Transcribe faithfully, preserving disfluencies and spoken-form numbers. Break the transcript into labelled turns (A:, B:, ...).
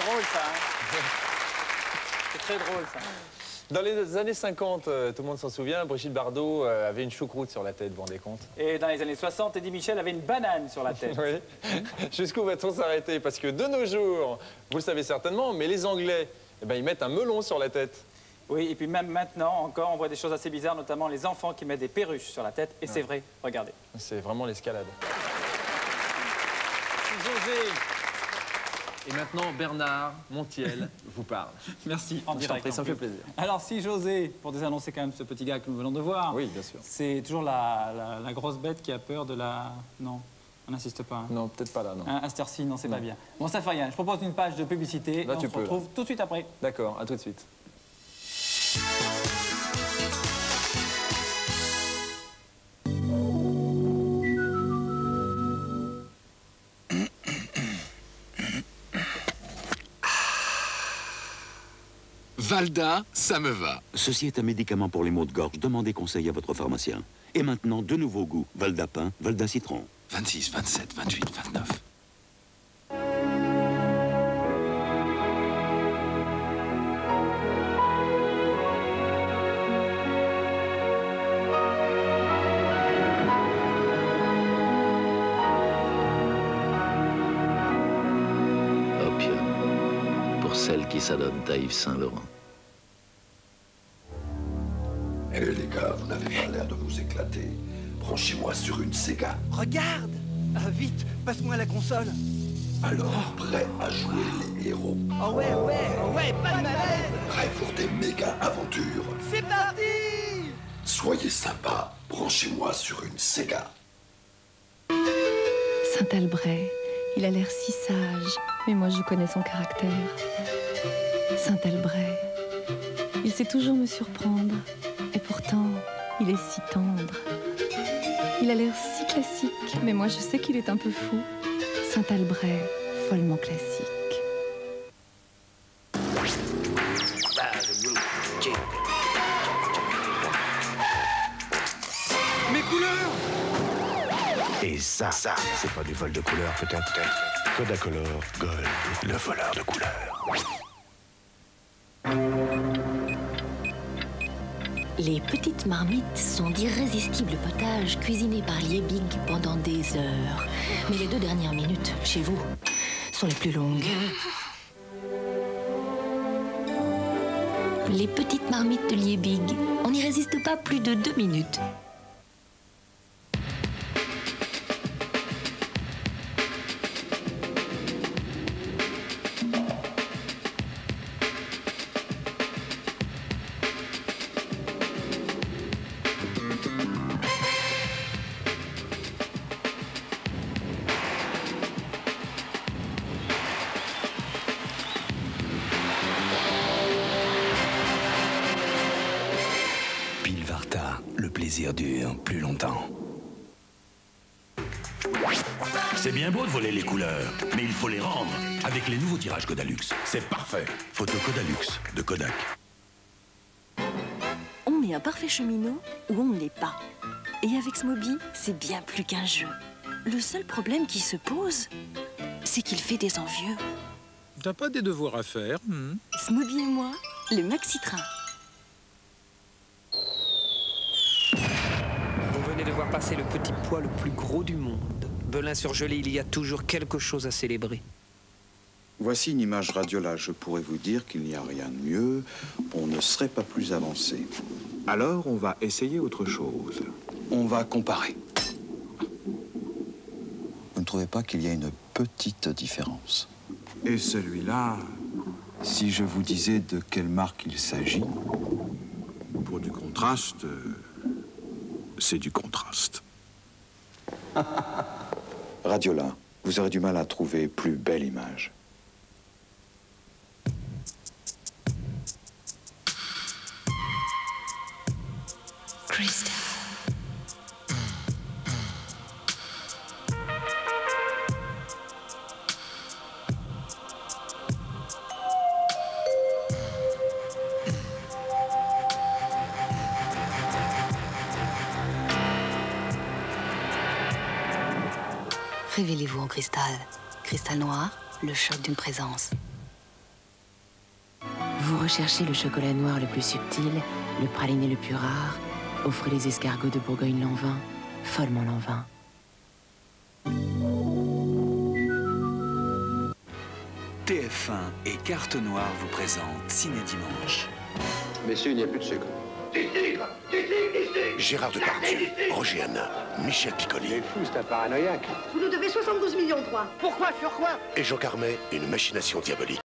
A: drôle, ça. Hein. C'est très drôle, ça.
B: Dans les années cinquante, euh, tout le monde s'en souvient, Brigitte Bardot euh, avait une choucroute sur la tête, vous vous rendez compte?
A: Et dans les années soixante, Eddie Michel avait une banane sur la tête.
B: Oui. Jusqu'où va-t-on s'arrêter? Parce que de nos jours, vous le savez certainement, mais les Anglais, eh ben, ils mettent un melon sur la tête.
A: Oui, et puis même maintenant, encore, on voit des choses assez bizarres, notamment les enfants qui mettent des perruches sur la tête. Et
B: ouais.
A: c'est vrai, regardez.
B: C'est vraiment l'escalade.
A: José.
B: Et maintenant, Bernard Montiel vous parle.
A: Merci, en direct.
B: Ça me fait plaisir.
A: Alors, si José, pour désannoncer quand même ce petit gars que nous venons de voir...
B: Oui, bien sûr.
A: C'est toujours la, la, la grosse bête qui a peur de la... Non, on n'insiste pas. Hein.
B: Non, peut-être pas là, non.
A: Hein, à cette heure-ci, non, c'est pas bien. Bon, ça fait rien. Je propose une page de publicité
B: là,
A: et on
B: tu
A: se
B: peux,
A: retrouve
B: là.
A: tout de suite après.
B: D'accord, à tout de suite.
C: Valda, ça me va.
D: Ceci est un médicament pour les maux de gorge. Demandez conseil à votre pharmacien. Et maintenant, de nouveaux goûts. Valdapin, Valda Citron.
C: vingt-six, vingt-sept, vingt-huit, vingt-neuf.
E: Opium. Pour celle qui s'adonne à Yves Saint-Laurent.
F: Eh les gars, vous n'avez pas l'air de vous éclater. Branchez-moi sur une Sega.
G: Regarde! Ah, vite, passe-moi la console.
F: Alors, prêt à jouer les héros.
G: Oh ouais, ouais, oh ouais, pas de malaise.
F: Prêt pour des méga aventures.
G: C'est parti!
F: Soyez sympa, branchez-moi sur une Sega.
H: Saint-Albret, il a l'air si sage, mais moi je connais son caractère. Saint-Albret, il sait toujours me surprendre, et pourtant, il est si tendre. Il a l'air si classique, mais moi je sais qu'il est un peu fou. Saint-Albret, follement classique.
G: Mes couleurs!
I: Et ça, ça, c'est pas du vol de couleurs peut-être? Kodacolor Gold, le voleur de couleurs.
J: Les petites marmites sont d'irrésistibles potages cuisinés par Liebig pendant des heures. Mais les deux dernières minutes, chez vous, sont les plus longues. Les petites marmites de Liebig, on n'y résiste pas plus de deux minutes.
I: Pilvarta, le plaisir dure plus longtemps.
K: C'est bien beau de voler les couleurs, mais il faut les rendre avec les nouveaux tirages Kodalux. C'est parfait. Photo Kodalux de Kodak.
J: On est un parfait cheminot ou on ne l'est pas. Et avec Smoby, c'est bien plus qu'un jeu. Le seul problème qui se pose, c'est qu'il fait des envieux.
L: T'as pas des devoirs à faire hmm?
J: Smoby et moi, le maxi-train.
M: Vous venez de voir passer le petit pois le plus gros du monde. Belin surgelé, il y a toujours quelque chose à célébrer.
N: Voici une image Radiola. Je pourrais vous dire qu'il n'y a rien de mieux. On ne serait pas plus avancé.
O: Alors, on va essayer autre chose.
N: On va comparer. Vous ne trouvez pas qu'il y a une petite différence?
O: Et celui-là,
N: si je vous disais de quelle marque il s'agit?
O: Pour du contraste, c'est du contraste.
N: Radiola, vous aurez du mal à trouver plus belle image.
J: Crystal. Révélez-vous en cristal. Cristal noir, le choc d'une présence.
P: Vous recherchez le chocolat noir le plus subtil, le praliné le plus rare. Offrez les escargots de Bourgogne-Lanvin, follement Lanvin.
Q: T F un et Carte Noire vous présentent Ciné Dimanche.
R: Messieurs, il n'y a plus de sucre.
I: Gérard Depardieu, Roger Hanin, Michel Piccoli.
R: Il est fou, c'est un paranoïaque.
S: Vous nous devez soixante-douze millions trois. Pourquoi? Sur quoi?
I: Et Jean Carmet, une machination diabolique.